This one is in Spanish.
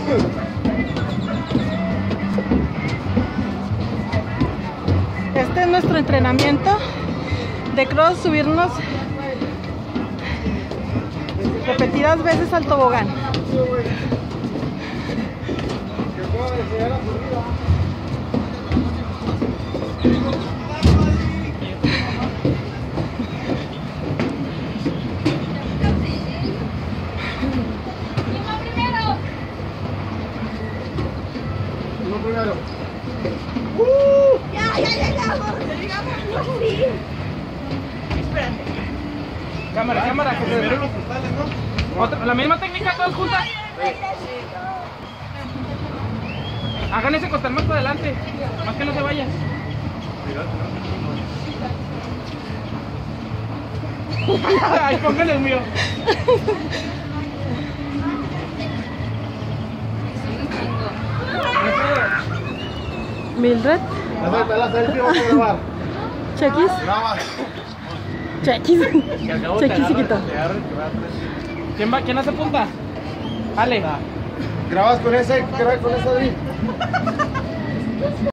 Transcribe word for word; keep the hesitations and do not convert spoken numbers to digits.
Este es nuestro entrenamiento de cross, subirnos repetidas veces al tobogán. Primero. Uh, ya, ya llegamos, ya llegamos. Sí. Espérate. Cámara, cámara. Que Primero los frutales, ¿no? Otra, la misma técnica todas juntas. Hagan ese costal más para adelante. Más que no se vayan. Ay, póngale el mío. Mildred. La selfie vamos a grabar. Chequis. Grabas. Chequis. Chequis chiquito. ¿Quién va? ¿Quién hace punta? Ale. Grabas con ese, grabas con ese.